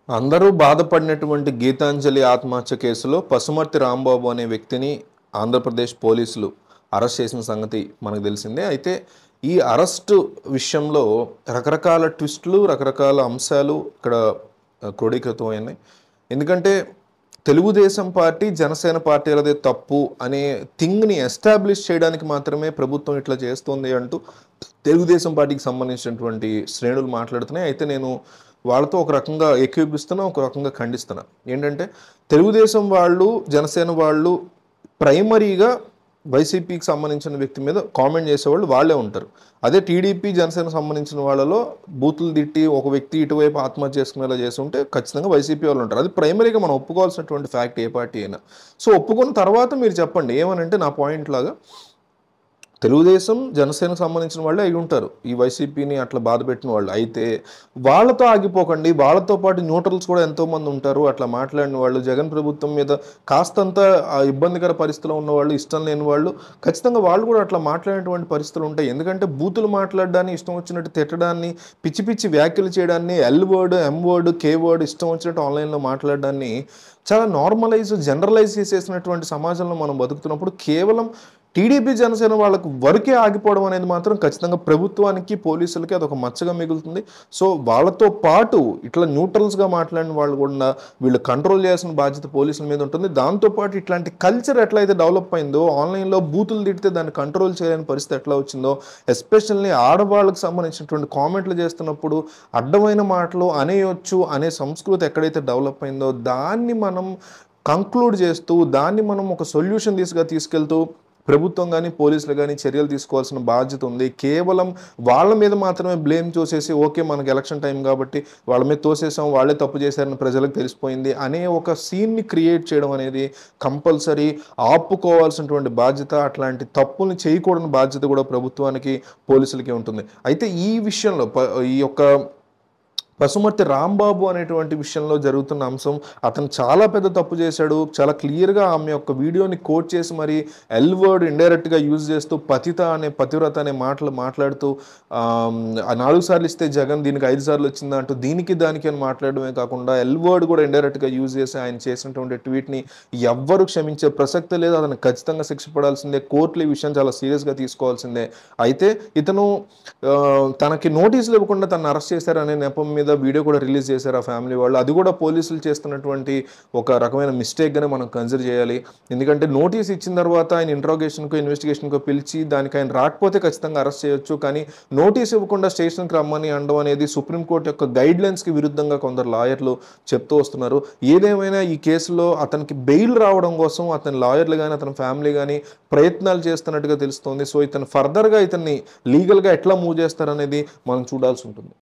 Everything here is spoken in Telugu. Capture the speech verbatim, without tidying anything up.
అందరూ బాధపడినటువంటి గీతాంజలి ఆత్మహత్య కేసులో పసుమర్తి రాంబాబు అనే వ్యక్తిని ఆంధ్రప్రదేశ్ పోలీసులు అరెస్ట్ చేసిన సంగతి మనకు తెలిసిందే. అయితే ఈ అరెస్టు విషయంలో రకరకాల ట్విస్టులు, రకరకాల అంశాలు ఇక్కడ క్రోడీకృతం అయినాయి. ఎందుకంటే తెలుగుదేశం పార్టీ, జనసేన పార్టీలదే తప్పు అనే థింగ్ని ఎస్టాబ్లిష్ చేయడానికి మాత్రమే ప్రభుత్వం ఇట్లా చేస్తుంది అంటూ తెలుగుదేశం పార్టీకి సంబంధించినటువంటి శ్రేణులు మాట్లాడుతున్నాయి. అయితే నేను వాళ్ళతో ఒక రకంగా ఏకీభవిస్తున్నా, ఒక రకంగా ఖండిస్తున్నా. ఏంటంటే తెలుగుదేశం వాళ్ళు, జనసేన వాళ్ళు ప్రైమరీగా వైసీపీకి సంబంధించిన వ్యక్తి మీద కామెంట్ చేసేవాళ్ళు వాళ్ళే ఉంటారు. అదే టీడీపీ, జనసేనకు సంబంధించిన వాళ్ళలో బూతులు తిట్టి ఒక వ్యక్తి ఇటువైపు ఆత్మహత్య చేసుకునేలా చేసి ఉంటే ఖచ్చితంగా వైసీపీ వాళ్ళు ఉంటారు. అది ప్రైమరీగా మనం ఒప్పుకోవాల్సినటువంటి ఫ్యాక్ట్ ఏ పార్టీ అయినా. సో ఒప్పుకున్న తర్వాత మీరు చెప్పండి ఏమనంటే, నా పాయింట్ లాగా తెలుగుదేశం, జనసేనకు సంబంధించిన వాళ్ళే అయి ఉంటారు ఈ వైసీపీని అట్లా బాధ పెట్టిన వాళ్ళు. అయితే వాళ్ళతో ఆగిపోకండి, వాళ్ళతో పాటు న్యూట్రల్స్ కూడా ఎంతోమంది ఉంటారు అట్లా మాట్లాడిన వాళ్ళు. జగన్ ప్రభుత్వం మీద కాస్తంత ఇబ్బందికర పరిస్థితిలో ఉన్న వాళ్ళు, ఇష్టం లేని వాళ్ళు, ఖచ్చితంగా వాళ్ళు కూడా అట్లా మాట్లాడేటువంటి పరిస్థితులు ఉంటాయి. ఎందుకంటే బూతులు మాట్లాడడాన్ని, ఇష్టం వచ్చినట్టు తిట్టడాన్ని, పిచ్చి పిచ్చి వ్యాఖ్యలు చేయడాన్ని, L word, M word, K word ఇష్టం వచ్చినట్టు ఆన్లైన్లో మాట్లాడడాన్ని చాలా నార్మలైజ్, జనరలైజ్ చేసేసినటువంటి సమాజంలో మనం బతుకుతున్నప్పుడు కేవలం టీడీపీ, జనసేన వాళ్ళకు వరకే ఆగిపోవడం అనేది మాత్రం ఖచ్చితంగా ప్రభుత్వానికి, పోలీసులకి అదొక మచ్చగా మిగులుతుంది. సో వాళ్ళతో పాటు ఇట్లా న్యూట్రల్స్గా మాట్లాడిన వాళ్ళు కూడా వీళ్ళు కంట్రోల్ చేయాల్సిన బాధ్యత పోలీసుల మీద ఉంటుంది. దాంతోపాటు ఇట్లాంటి కల్చర్ ఎట్లయితే డెవలప్ అయిందో, ఆన్లైన్లో బూతులు తిడితే దాన్ని కంట్రోల్ చేయలేని పరిస్థితి ఎట్లా వచ్చిందో, ఎస్పెషల్లీ ఆడవాళ్ళకి సంబంధించినటువంటి కామెంట్లు చేస్తున్నప్పుడు అడ్డమైన మాటలు అనేయొచ్చు అనే సంస్కృతి ఎక్కడైతే డెవలప్ అయిందో దాన్ని మనం కంక్లూడ్ చేస్తూ, దాన్ని మనం ఒక సొల్యూషన్ దిశగా తీసుకెళ్తూ ప్రభుత్వం కానీ, పోలీసులు కానీ చర్యలు తీసుకోవాల్సిన బాధ్యత ఉంది. కేవలం వాళ్ళ మీద మాత్రమే బ్లేమ్ చూసేసి ఓకే మనకి ఎలక్షన్ టైం కాబట్టి వాళ్ళ మీద తోసేసాం, వాళ్ళే తప్పు చేశారని ప్రజలకు తెలిసిపోయింది అనే ఒక సీన్ని క్రియేట్ చేయడం అనేది కంపల్సరీ. ఆపుకోవాల్సినటువంటి బాధ్యత, అట్లాంటి తప్పుల్ని చేయకూడని బాధ్యత కూడా ప్రభుత్వానికి, పోలీసులకి ఉంటుంది. అయితే ఈ విషయంలో ఈ యొక్క పసుమర్తి రాంబాబు అనేటువంటి విషయంలో జరుగుతున్న అంశం, అతను చాలా పెద్ద తప్పు చేశాడు. చాలా క్లియర్గా ఆమె యొక్క వీడియోని కోట్ చేసి మరి ఎల్ వర్డ్ ఇండైరెక్ట్గా యూజ్ చేస్తూ పతిత అనే, పతివ్రత అనే మాటలు మాట్లాడుతూ నాలుగు సార్లు ఇస్తే జగన్ దీనికి ఐదు సార్లు వచ్చిందా అంటూ దీనికి దానికి అని మాట్లాడడమే కాకుండా ఎల్ వర్డ్ కూడా ఇండైరెక్ట్గా యూజ్ చేసి ఆయన చేసినటువంటి ట్వీట్ని ఎవ్వరు క్షమించే ప్రసక్తే లేదు. అతను ఖచ్చితంగా శిక్ష పడాల్సిందే. కోర్టులు ఈ విషయం చాలా సీరియస్గా తీసుకోవాల్సిందే. అయితే ఇతను తనకి నోటీసులు ఇవ్వకుండా తను అరెస్ట్ చేశారనే నెపం మీద వీడియో కూడా రిలీజ్ చేశారు ఆ ఫ్యామిలీ వాళ్ళు. అది కూడా పోలీసులు చేస్తున్నటువంటి ఒక రకమైన మిస్టేక్గానే మనం కన్సిడర్ చేయాలి. ఎందుకంటే నోటీస్ ఇచ్చిన తర్వాత ఆయన ఇంట్రాగేషన్కో, ఇన్వెస్టిగేషన్కో పిలిచి దానికి ఆయన రాకపోతే ఖచ్చితంగా అరెస్ట్ చేయొచ్చు. కానీ నోటీస్ ఇవ్వకుండా స్టేషన్కి రమ్మని అనడం అనేది సుప్రీంకోర్టు యొక్క గైడ్ లైన్స్కి విరుద్ధంగా కొందరు లాయర్లు చెప్తూ వస్తున్నారు. ఏదేమైనా ఈ కేసులో అతనికి బెయిల్ రావడం కోసం అతని లాయర్లు కానీ, అతని ఫ్యామిలీ కానీ ప్రయత్నాలు చేస్తున్నట్టుగా తెలుస్తోంది. సో ఇతను ఫర్దర్గా ఇతన్ని లీగల్గా ఎట్లా మూవ్ చేస్తారనేది మనం చూడాల్సి ఉంటుంది.